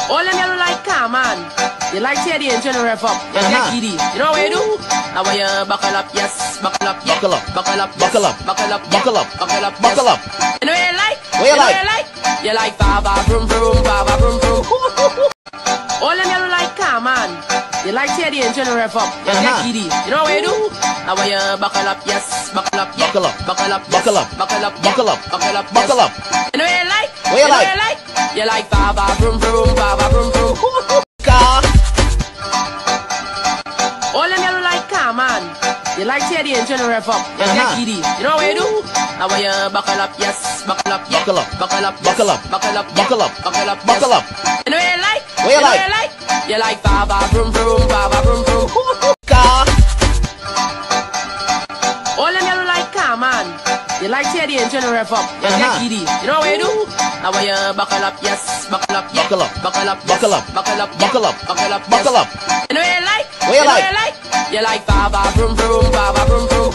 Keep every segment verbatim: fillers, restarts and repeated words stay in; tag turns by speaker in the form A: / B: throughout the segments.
A: All them yellow like car, man. You like tear the engine and rev up. You
B: Uh-huh.
A: get giddy. You know what you do? Now when you buckle up, yes, buckle up, yeah.
B: Buckle up.
A: buckle up, yes.
B: Buckle up.
A: buckle up, yeah.
B: Buckle up.
A: buckle up,
B: Buckle
A: yes.
B: up.
A: You know what you like?
B: What you
A: know
B: like?
A: what you like? You like baba vroom vroom, baba vroom vroom. All them yellow like car, man. You like tear the engine and rev up. You
B: Uh-huh.
A: get giddy. You know what you do? Now when you buckle up, yes, buckle up, yeah.
B: Buckle up.
A: buckle up, yes.
B: Buckle up.
A: buckle up, yeah.
B: Buckle up.
A: buckle up,
B: Buckle
A: yes.
B: up.
A: You know what you like?
B: What you
A: know
B: like?
A: what you like? You like baba vroom vroom, baba vroom vroom.
B: Car.
A: All them yellow like car, man. You like tear the engine and rev up. You
B: Uh-huh.
A: get giddy. You know what you do? Now when you buckle up, yes, buckle up, yeah.
B: Buckle up.
A: buckle up, yes.
B: Buckle up.
A: buckle up, yeah.
B: Buckle up.
A: buckle up,
B: Buckle
A: yes.
B: up.
A: You know what you like?
B: What you
A: know
B: like?
A: what you like? You like baba vroom vroom, baba vroom vroom.
B: Car.
A: All them yellow like car, man. You like tear the engine and rev up. You
B: Uh-huh.
A: get giddy. You know what you do? Now when you buckle up, yes, buckle up, yeah.
B: Buckle up.
A: buckle up, yes.
B: Buckle up.
A: buckle up, yeah.
B: Buckle up.
A: buckle up,
B: Buckle
A: yes.
B: up.
A: You know what you like?
B: What you
A: know
B: like?
A: what you like? You like baba vroom vroom, baba vroom vroom.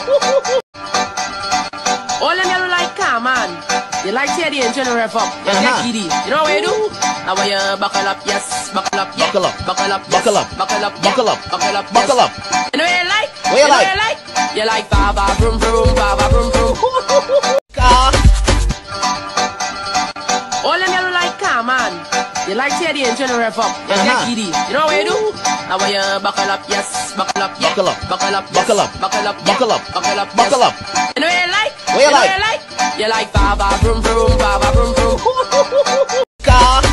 A: All them yellow like car, man. You like tear the engine and rev up. You
B: Uh-huh.
A: get giddy. You know what you do? Now when you buckle up, yes, buckle up, yeah.
B: Buckle up.
A: buckle up, yes.
B: Buckle up.
A: buckle up, yeah.
B: Buckle up.
A: buckle up,
B: Buckle
A: yes.
B: up.
A: You know what you like?
B: What you
A: know
B: like?
A: what you like? You like baba vroom vroom, baba vroom vroom.
B: Car.
A: All them yellow like car, man. You like tear the engine and rev up. You
B: Uh-huh.
A: get giddy. You know what you do? Now when you buckle up, yes, buckle up, yeah.
B: Buckle up.
A: buckle up, yes.
B: Buckle up.
A: buckle up, yeah.
B: Buckle up.
A: buckle up,
B: Buckle
A: yes.
B: up.
A: You know what you like?
B: What you
A: know
B: like?
A: what you like? You like baba vroom vroom, baba vroom vroom.
B: Car.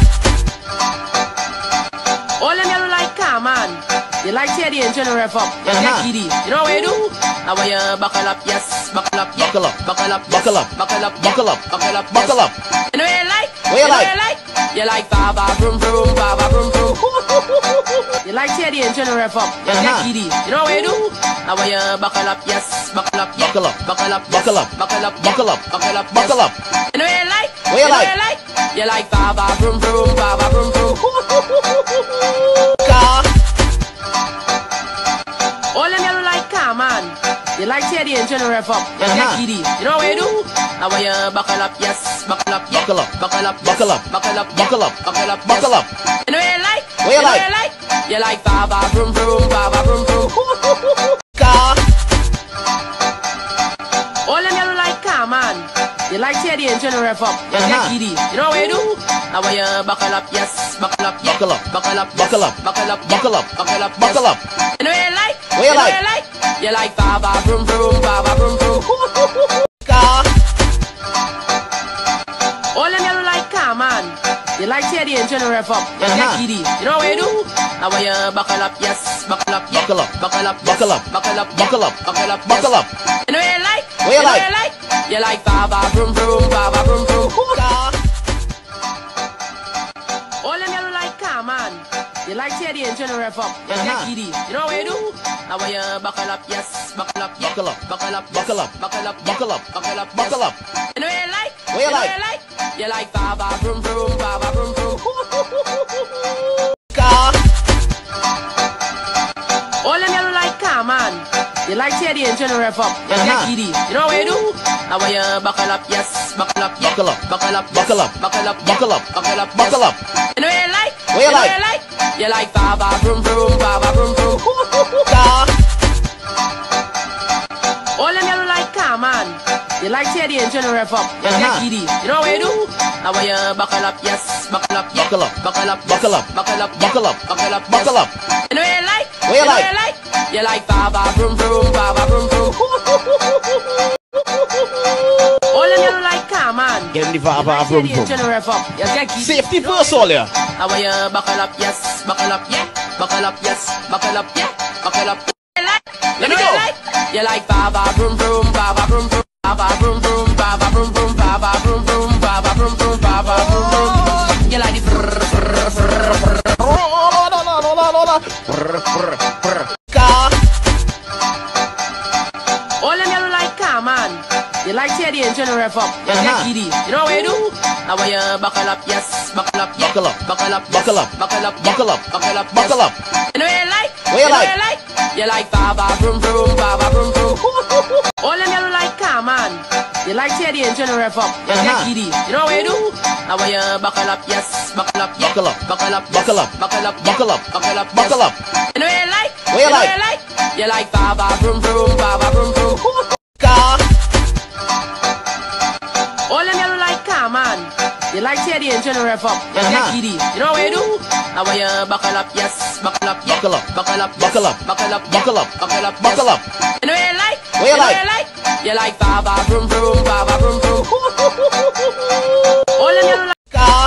A: All them yellow like car, man. You like tear the engine and rev up. You
B: Uh-huh.
A: get giddy. You know what you do? Now when you buckle up, yes, buckle up, yeah.
B: Buckle up.
A: buckle up, yes.
B: Buckle up.
A: buckle up, yeah.
B: Buckle up.
A: buckle up,
B: Buckle
A: yes.
B: up.
A: You know what you like?
B: What you
A: know
B: like?
A: what you like? You like baba vroom vroom, baba vroom vroom. You like tear the engine and rev up. You
B: Uh-huh.
A: get giddy. You know what you do? Now when you buckle up, yes, buckle up, yeah.
B: Buckle up.
A: buckle up, yes.
B: Buckle up.
A: buckle up, yeah.
B: Buckle up.
A: buckle up, yes.
B: Buckle up.
A: You know what you like?
B: What you
A: know
B: like?
A: what you like? You like baba vroom vroom, baba vroom vroom.
B: Car.
A: All them yellow like car, man. You like tear the engine and rev up. You
B: Uh-huh.
A: get giddy. You know what you do? Now when you buckle up, yes, buckle up, yeah.
B: Buckle up.
A: buckle up, yes.
B: Buckle up.
A: buckle up, yeah.
B: Buckle up.
A: buckle up,
B: Buckle
A: yes.
B: up.
A: You know what you like?
B: What you
A: know
B: like?
A: what you like? You like baba vroom vroom, baba vroom vroom.
B: Car.
A: All them yellow like car, man. You like tear the engine and rev up. You
B: Uh-huh.
A: get giddy. You know what you do? Now when you buckle up, yes, buckle up, yeah.
B: Buckle up.
A: buckle up, yes.
B: Buckle up.
A: buckle up, yeah.
B: Buckle up.
A: buckle up, yes.
B: Buckle up.
A: You know what you like?
B: What you
A: know
B: like?
A: what you like? You like baba vroom vroom, baba vroom vroom.
B: Car.
A: All them yellow like car, man. You like tear the engine and rev up. You
B: Uh-huh.
A: get giddy. You know what you do? Now when you buckle up, yes, buckle up, yeah.
B: Buckle up.
A: buckle up, yes.
B: Buckle up.
A: buckle up, yeah.
B: Buckle up.
A: buckle up,
B: Buckle
A: yes.
B: up.
A: You know what you like?
B: What you
A: know
B: like?
A: what you like? You like baba vroom vroom, baba vroom vroom.
B: Car.
A: All them yellow like car, man. You like tear the engine and rev up. You
B: Uh-huh.
A: get giddy. You know what you do? Now when you buckle up, yes, buckle up, yeah.
B: Buckle up.
A: buckle up, yes.
B: Buckle up.
A: buckle up, yeah.
B: Buckle up.
A: buckle up, yes.
B: Buckle up.
A: You know what you like?
B: What you
A: know
B: like?
A: what you like? You like baba vroom vroom, baba vroom vroom.
B: Car.
A: All them yellow like car, man. You like tear the engine and rev up. You
B: Uh-huh.
A: get giddy. You know what you do? Now when you buckle up, yes, buckle up, yeah.
B: Buckle up.
A: buckle up, yes.
B: Buckle up.
A: buckle up, yeah.
B: Buckle up.
A: buckle up,
B: Buckle
A: yes.
B: up.
A: You know what you like?
B: What you
A: know
B: like?
A: what you like? You like baba vroom vroom, baba vroom vroom.
B: Car.
A: All them yellow like car, man. You like tear the engine and rev up. You
B: Uh-huh.
A: get giddy. You know what you do? Now when you buckle up, yes, buckle up, yeah.
B: Buckle up.
A: buckle up, yes.
B: Buckle up.
A: buckle up, yeah.
B: Buckle up.
A: buckle up, yes.
B: Buckle up.
A: You know what you like?
B: What you
A: know
B: like?
A: what you like? You like baba vroom vroom, baba vroom vroom. All them yellow like car, man.
B: Get in the
A: You
B: vibe,
A: like
B: vibe,
A: tear
B: vroom,
A: the
B: vroom.
A: engine and rev up. You get giddy.
B: Safety first, all ya.
A: Now when you buckle up, yes, buckle up, yeah. buckle up, yes, buckle up, yeah. buckle up. You like? You
B: Let
A: know
B: me
A: what
B: go.
A: you like? You like baba vroom vroom, baba vroom vroom. Baba vroom vroom, baba vroom vroom, baba vroom vroom, baba vroom vroom, baba vroom vroom. You like the brrr, brrr, brrr, brrr.
B: Car.
A: All them yellow like car, man. You like tear the engine and rev up. You
B: Uh-huh.
A: get giddy. You know what you do? Now when you buckle up, yes, buckle up, yeah.
B: Buckle up.
A: buckle up, yes.
B: Buckle up.
A: buckle up, yeah.
B: Buckle up.
A: buckle up, yes.
B: Buckle up.
A: You know what you like?
B: What you
A: know
B: like?
A: what you like? You like baba vroom vroom, baba vroom vroom. All them yellow like car, man. You You like tear the engine and rev up. You
B: Uh-huh.
A: get giddy. You know what you do? Now when you buckle up, yes, buckle up, yeah.
B: Buckle up.
A: buckle up,
B: Buckle up.
A: buckle up,
B: Buckle up.
A: buckle up,
B: Buckle
A: yes.
B: up.
A: You know what you like?
B: What you
A: know
B: like?
A: what you like? You like ba ba vroom vroom, ba ba vroom vroom.
B: Car.
A: All them yellow like car, man. You like tear the engine and rev up. You
B: Uh-huh.
A: get giddy. You know what you do? Now when you buckle up, yes, buckle up, yeah.
B: Buckle up.
A: buckle up, yes.
B: Buckle up.
A: buckle up,
B: Buckle up.
A: buckle up,
B: Buckle
A: yes.
B: up.
A: You know what you like?
B: What you
A: know
B: like?
A: what you like? You like ba ba vroom vroom, ba ba vroom vroom. All them yellow like
B: Car.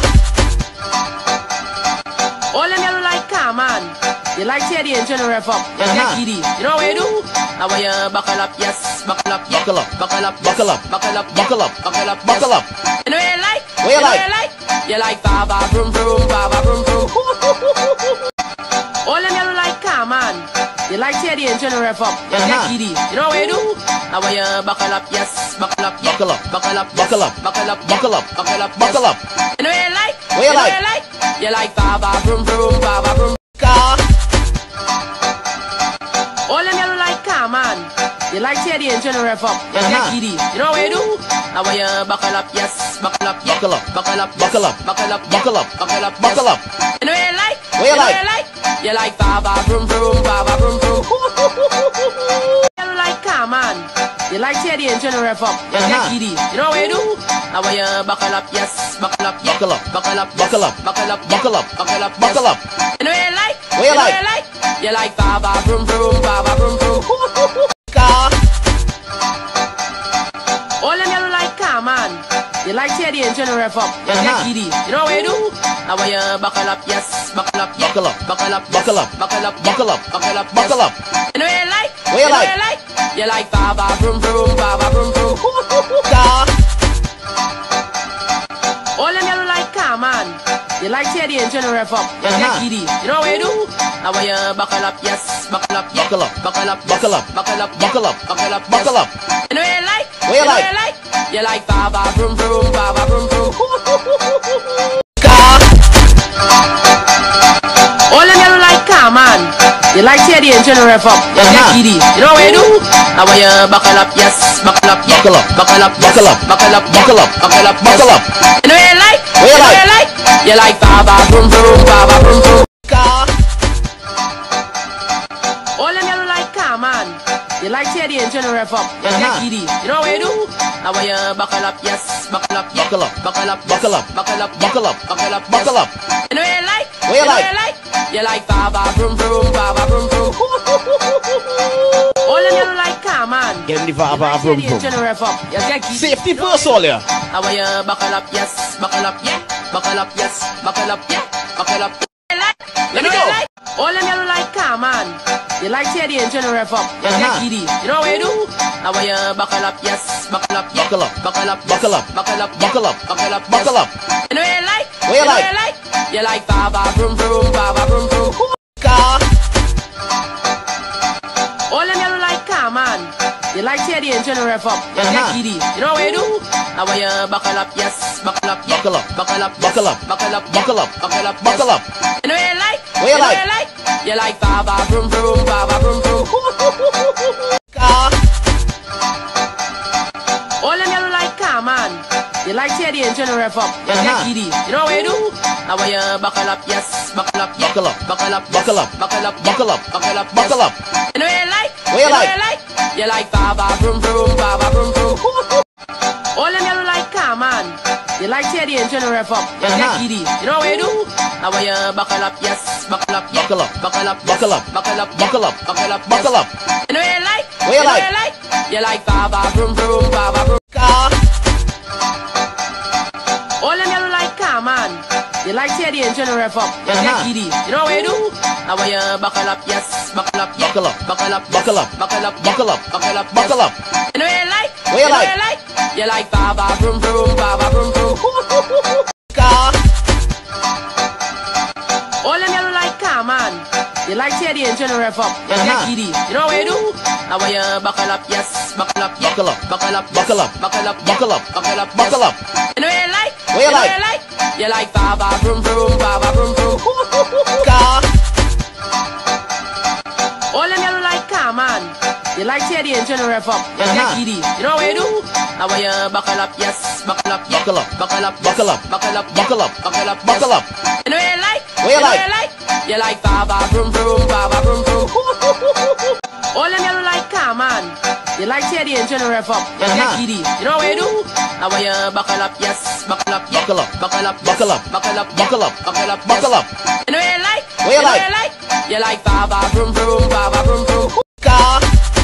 A: all them yellow like car, man. You like tear the engine and rev up. You
B: Uh-huh.
A: get giddy. You know what you do? Now when you buckle up, yes, buckle up, yeah.
B: Buckle up.
A: buckle up, yes.
B: Buckle up.
A: buckle up,
B: Buckle up.
A: buckle up,
B: Buckle
A: yes.
B: up.
A: You know what you like?
B: What you
A: know
B: like?
A: what you like? You like ba ba vroom vroom, ba ba vroom vroom. All them yellow like car, man. You like tear the engine and rev up. You
B: Uh-huh.
A: get giddy. You know what you do? Now when you buckle up, yes, buckle up, yeah.
B: Buckle up.
A: buckle up, yes.
B: Buckle up.
A: buckle up,
B: Buckle up.
A: buckle up, yes.
B: Buckle up.
A: You know what you like?
B: What you
A: know
B: like?
A: what you like? You like ba ba vroom vroom, ba ba vroom.
B: Car.
A: All them yellow like car, man. You like tear the engine and rev up. You
B: Uh-huh.
A: get giddy. You know what you do? Now when you buckle up, yes, buckle up, yeah.
B: Buckle up.
A: buckle up, yes.
B: Buckle up.
A: buckle up, yeah.
B: Buckle up.
A: buckle up,
B: Buckle
A: yes.
B: up.
A: You know what you like?
B: What you
A: know
B: like?
A: what you like? You like ba ba vroom vroom, ba ba vroom vroom. Yellow like car, man. You like tear the engine and rev up. You
B: Uh-huh.
A: get giddy. You know what you do? Now when you buckle up, yes, buckle up, yeah.
B: Buckle up.
A: buckle up, yes.
B: Buckle up.
A: buckle up, yeah.
B: Buckle up.
A: buckle up, yes.
B: Buckle up.
A: You know what you like?
B: What you
A: know
B: like?
A: what you like? You like ba ba vroom vroom, ba ba vroom vroom.
B: Car.
A: All them yellow like car, man. You like tear the engine and rev up. You
B: Uh-huh.
A: get giddy. You know what you do? Now when you buckle up, yes, buckle up, yeah.
B: Buckle up.
A: buckle up, yes.
B: Buckle up.
A: buckle up,
B: Buckle up.
A: buckle up,
B: Buckle
A: yes.
B: up.
A: You know what you like?
B: What you
A: know
B: like?
A: what you like? You like ba ba vroom vroom, ba ba vroom vroom.
B: Car.
A: All them yellow like car, man. You like tear the engine and rev up. You
B: Uh-huh.
A: get giddy. You know what you do? Now when you buckle up, yes, buckle up, yeah.
B: Buckle up.
A: buckle up, yes.
B: Buckle up.
A: buckle up, yeah.
B: Buckle up.
A: buckle up,
B: Buckle
A: yes.
B: up.
A: You know what you like?
B: What you
A: know
B: like?
A: what you like? You like ba ba vroom vroom, ba ba vroom vroom.
B: Car.
A: All them yellow like car, man. You like tear the engine and rev up. You get
B: Uh-huh.
A: giddy. You know what you do? Now when you buckle up, yes, buckle up, yeah.
B: Buckle up.
A: buckle up, yes.
B: Buckle up.
A: buckle up, yeah.
B: Buckle up.
A: buckle up,
B: Buckle
A: yes.
B: up.
A: You know what you like?
B: What you
A: know
B: like?
A: what you like? You like ba ba vroom vroom, ba ba vroom vroom.
B: Car.
A: All them yellow like car, man. You like tear the engine and rev up. You
B: Uh-huh.
A: get giddy. You know what you do? Now when you buckle up, yes, buckle up, yeah.
B: Buckle up.
A: buckle up, yes.
B: Buckle up.
A: buckle up, yeah.
B: Buckle up.
A: buckle up,
B: Buckle
A: yes.
B: up.
A: You know what you like?
B: What you
A: know
B: like?
A: what you like? You like ba ba vroom vroom, ba ba vroom vroom. All them yellow like car, man.
B: Get in the
A: You
B: vibe
A: like
B: of
A: tear
B: vroom
A: the
B: vroom.
A: engine and rev up. You get giddy.
B: Safety first, all ya.
A: Now when you buckle up, yes, buckle up, yeah. buckle up, yes, buckle up, yeah. buckle up. You like?
B: Let
A: You
B: me
A: know
B: go.
A: what you like? All them yellow like car, man. You like tear the engine and rev up. You
B: Uh-huh.
A: get giddy. You know what you do? Now when you buckle up, yes, buckle up, yeah.
B: Buckle up.
A: buckle up, yes.
B: Buckle up.
A: buckle up, yeah.
B: Buckle up.
A: buckle up,
B: Buckle
A: yes.
B: up.
A: You know what you like?
B: What you
A: know
B: like?
A: what you like? You like ba ba vroom vroom, ba ba vroom vroom.
B: Car.
A: All them yellow like car, man. You like tear the engine and rev up. You
B: Uh-huh.
A: get giddy. You know what you do? Now when you buckle up, yes, buckle up, yeah.
B: Buckle up.
A: buckle up, yes.
B: Buckle up.
A: buckle up, yeah.
B: Buckle up.
A: buckle up,
B: Buckle
A: yes.
B: up.
A: You know what you like?
B: What you
A: know
B: like?
A: what you like? You like ba ba vroom vroom, ba ba vroom vroom.
B: Car.
A: All them yellow like car, man. You like tear the engine and rev up. You
B: Uh-huh.
A: get giddy. You know what you do? Now when you buckle up, yes, buckle up, yeah.
B: Buckle up.
A: buckle up, yes.
B: Buckle up.
A: buckle up, yeah.
B: Buckle up.
A: buckle up,
B: Buckle
A: yes.
B: up.
A: You know what you like?
B: What you
A: know
B: like?
A: what you like? You like ba ba vroom vroom, ba ba vroom vroom. All them yellow like car, man. You like tear the engine and rev up. You
B: Uh-huh.
A: get giddy. You know what you do? Now when you buckle up, yes, buckle up, yeah.
B: Buckle up.
A: buckle up, yes.
B: Buckle up.
A: buckle up, yeah.
B: Buckle up.
A: buckle up,
B: Buckle
A: yes.
B: up.
A: You know what you like?
B: What you
A: know
B: like?
A: what you like? You like ba ba vroom vroom, ba ba vroom.
B: Car.
A: All them yellow like car, man. You like tear the engine and rev up. You get
B: Uh-huh.
A: giddy. You know what you do? Now when you buckle up, yes, buckle up, yeah.
B: Buckle up.
A: buckle up, yes.
B: Buckle up.
A: buckle up, yeah.
B: Buckle up.
A: buckle up,
B: Buckle
A: yes.
B: up.
A: You know what you like?
B: What you
A: know
B: like?
A: what you like? You like ba ba vroom vroom, ba ba vroom vroom.
B: Car.
A: All them yellow like car, man. You like tear the engine and rev up. You
B: Uh-huh.
A: get giddy. You know what you do? Now when you buckle up, yes, buckle up, yeah.
B: Buckle up.
A: buckle up, yes.
B: Buckle up.
A: buckle up, yeah.
B: Buckle up.
A: buckle up, yes.
B: Buckle up.
A: You know what you like?
B: What you
A: know
B: like?
A: what you like? You like ba ba vroom vroom, ba ba vroom vroom.
B: Car.
A: All them yellow like car, man. You like Teddy and turn the ref up. You
B: Uh-huh.
A: get giddy. You know what you do? Now when you buckle up, yes, buckle up, yeah.
B: Buckle up.
A: buckle up, yes,
B: Buckle up.
A: buckle up, yeah.
B: Buckle up.
A: buckle up,
B: Buckle
A: yes.
B: up.
A: You know what you like?
B: What you
A: know
B: like?
A: what you like? You like baba vroom vroom, baba vroom vroom. All them yellow like calm man. You like Teddy and turn the ref up. You
B: Uh-huh.
A: get giddy. You know what you do? Now when you buckle up, yes, buckle up, yeah.
B: Buckle up.
A: buckle up, yes.
B: Buckle up.
A: buckle up, yeah.
B: Buckle up.
A: buckle up,
B: Buckle
A: yes.
B: up.
A: You know what you like?
B: What you
A: know
B: like?
A: what you like? You like baba vroom vroom, baba vroom vroom.
B: Car.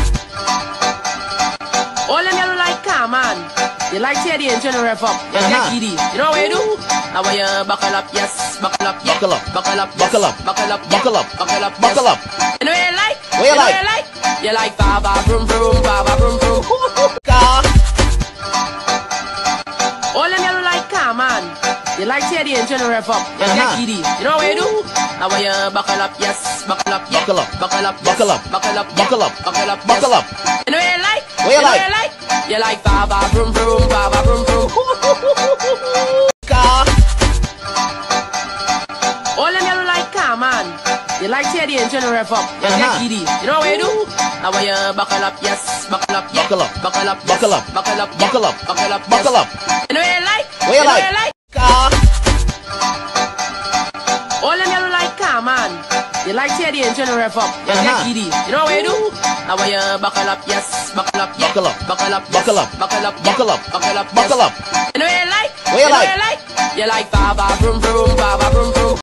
A: All them yellow like calm man. You like Teddy and turn the ref up. You
B: Uh-huh.
A: get giddy. You know what you do? Now when you buckle up, yes, buckle up, yeah.
B: Buckle up.
A: buckle up, yes.
B: Buckle up.
A: buckle up, yeah.
B: Buckle up.
A: buckle up,
B: Buckle
A: yes.
B: up.
A: You know what you like?
B: What you
A: know
B: like?
A: what you like? You like baba vroom vroom, baba vroom vroom.
B: Car.
A: All them yellow like calm man. You like Teddy and turn the ref up. You
B: Uh-huh.
A: get giddy. You know what you do? Now when you buckle up, yes, buckle up, yeah.
B: Buckle up.
A: buckle up, yes.
B: Buckle up.
A: buckle up, yeah.
B: Buckle up.
A: buckle up,
B: Buckle
A: yes.
B: up.
A: You know what you like?
B: What you
A: know
B: like?
A: what you like? You like baba vroom vroom, baba vroom vroom.
B: Car.
A: All them yellow like calm man. You like Teddy and turn the ref up. You
B: Uh-huh.
A: get giddy. You know what you do? Now when you buckle up, yes, buckle up, yeah.
B: Buckle up.
A: buckle up, yes.
B: Buckle up.
A: buckle up, yeah.
B: Buckle up.
A: buckle up,
B: Buckle
A: yes.
B: up.
A: You know what you like?
B: What you
A: know
B: like?
A: what you like?
B: Car.
A: All them yellow like calm man. You like Teddy and turn the ref up. You
B: Uh-huh.
A: get giddy. You know what you do? Now when you buckle up, yes, buckle up, yeah.
B: Buckle up.
A: buckle up, yes.
B: Buckle up.
A: buckle up, yeah.
B: Buckle up.
A: buckle up, yes.
B: Buckle up.
A: You know what you like?
B: What you
A: know
B: like?
A: what you like? You like baba vroom vroom, baba vroom vroom.